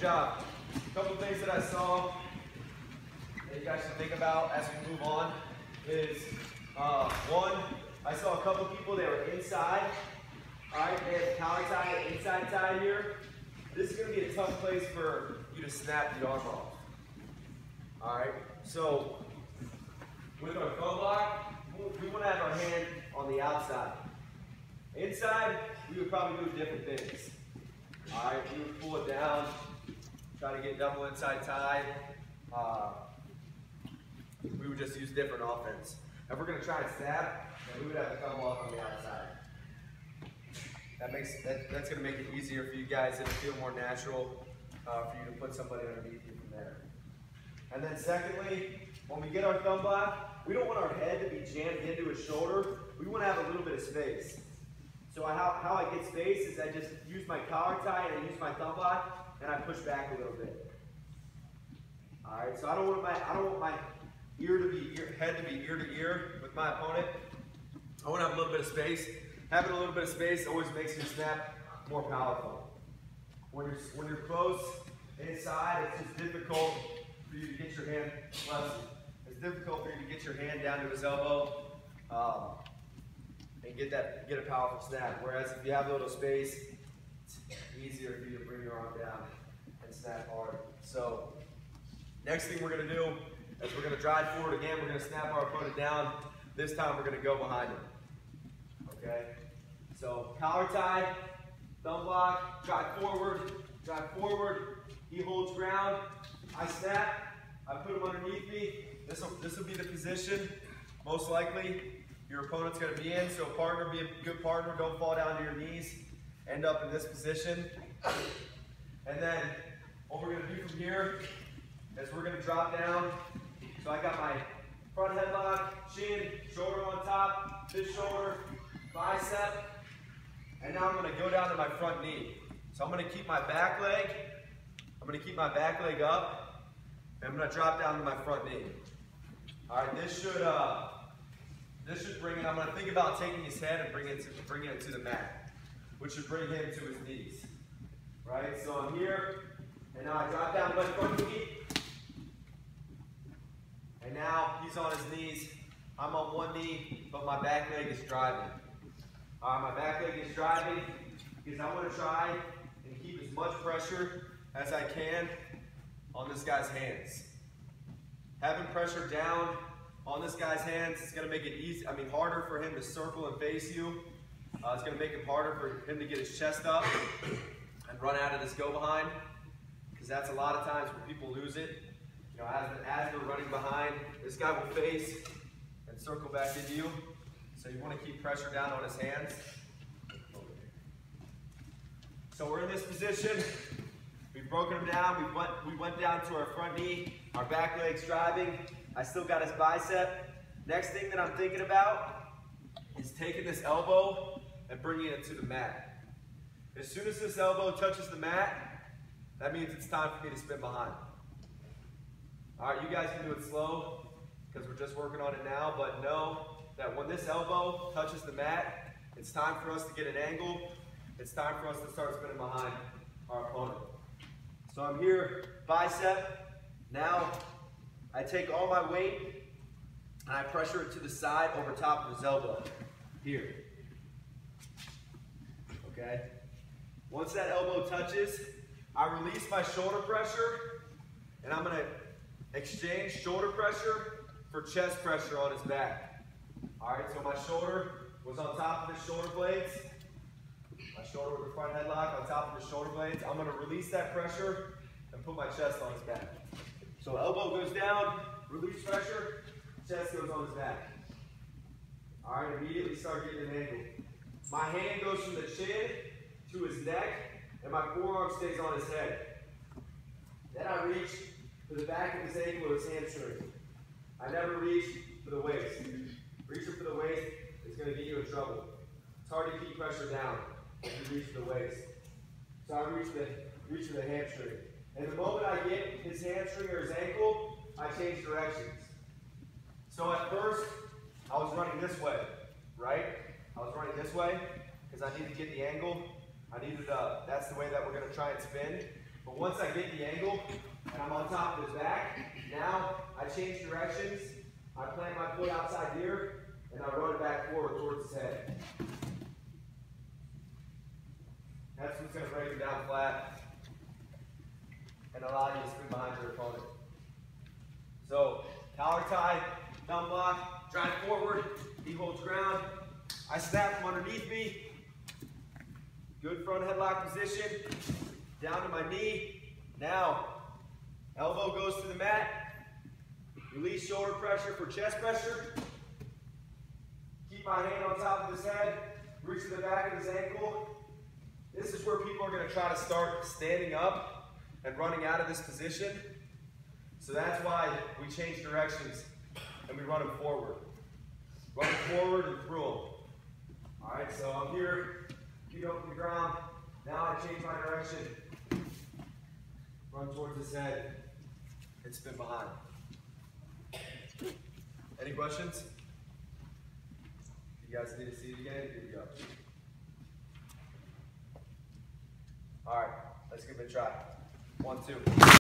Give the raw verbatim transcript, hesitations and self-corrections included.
job. A couple things that I saw that you guys should think about as we move on is, uh, one, I saw a couple people that were inside. All right, they had the collar tie, inside tie here. This is going to be a tough place for you to snap the arm off. All right, so with our thumb lock, we want to have our hand on the outside. Inside, we would probably do different things. All right, we would pull it down, try to get double inside tie. Uh, we would just use different offense. If we're going to try and snap, then we would have to come off on the outside. That makes that, that's going to make it easier for you guys. It'll feel more natural uh, for you to put somebody underneath you from there. And then secondly, when we get our thumb lock, we don't want our head to be jammed into his shoulder. We want to have a little bit of space. So I, how, how I get space is I just use my collar tie and I use my thumb lock and I push back a little bit. All right, so I don't want my I don't want my ear to be ear, head to be ear to ear with my opponent. I want to have a little bit of space. Having a little bit of space always makes your snap more powerful. When you're when you're close inside, it's just difficult for you to get your hand. Well, it's difficult for you to get your hand down to his elbow um, and get that get a powerful snap. Whereas if you have a little space, it's easier for you to bring your arm down and snap hard. So next thing we're going to do is we're going to drive forward again. We're going to snap our opponent down. This time we're going to go behind him. Okay? So collar tie, thumb lock, drive forward, drive forward. He holds ground. I snap. I put him underneath me. This will this will be the position. Most likely, your opponent's going to be in. So partner, be a good partner. Don't fall down to your knees. End up in this position. And then what we're going to do from here is we're going to drop down. So I got my front headlock, chin, shoulder on top, this shoulder, bicep. And now I'm going to go down to my front knee. So I'm going to keep my back leg. I'm going to keep my back leg up. And I'm going to drop down to my front knee. All right, this should uh, this should bring it. I'm going to think about taking his head and bringing it to bringing it to the mat, which should bring him to his knees. Right. So I'm here, and now I drop down to my front knee. And now he's on his knees. I'm on one knee, but my back leg is driving. Uh, my back leg is driving because I want to try and keep as much pressure as I can on this guy's hands. Having pressure down on this guy's hands is going to make it easy. I mean, harder for him to circle and face you. Uh, it's going to make it harder for him to get his chest up and run out of this go behind, because that's a lot of times where people lose it. You know, as, as they're running behind, this guy will face and circle back into you. So you want to keep pressure down on his hands. So we're in this position. We've broken him down. We went, we went down to our front knee. Our back leg's driving. I still got his bicep. Next thing that I'm thinking about is taking this elbow and bringing it to the mat. As soon as this elbow touches the mat, that means it's time for me to spin behind. All right, you guys can do it slow because we're just working on it now, but know that when this elbow touches the mat, it's time for us to get an angle. It's time for us to start spinning behind our opponent. So I'm here, bicep. Now I take all my weight and I pressure it to the side over top of his elbow. Here. Okay? Once that elbow touches, I release my shoulder pressure and I'm going to exchange shoulder pressure for chest pressure on his back. All right, so my shoulder was on top of his shoulder blades. My shoulder with the front headlock on top of his shoulder blades. I'm going to release that pressure and put my chest on his back. So elbow goes down, release pressure, chest goes on his back. All right, immediately start getting an angle. My hand goes from the chin to his neck, and my forearm stays on his head. Then I reach for the back of his ankle or his hamstring. I never reach for the waist. Reaching for the waist is going to get you in trouble. It's hard to keep pressure down if you reach for the waist. So I reach for the, reach for the hamstring. And the moment I get his hamstring or his ankle, I change directions. So at first, I was running this way, right? I was running this way because I needed to get the angle. I needed, uh, that's the way that we're going to try and spin. But once I get the angle and I'm on top of his back, now I change directions. I plant my foot outside here and I run it back forward towards his head. That's what's going to break him down flat and allow you to spin behind your opponent. So, collar tie, thumb lock, drive forward, he holds ground. I snap from underneath me. Good front headlock position. Down to my knee. Now, elbow goes to the mat. Release shoulder pressure for chest pressure. Keep my hand on top of his head. Reach to the back of his ankle. This is where people are going to try to start standing up and running out of this position. So that's why we change directions and we run them forward. Run them forward and through them. All right, so I'm here, feet up to the ground. Now I change my direction. Run towards his head and spin behind. Any questions? You guys need to see it again? Here we go. All right, let's give it a try. One, two.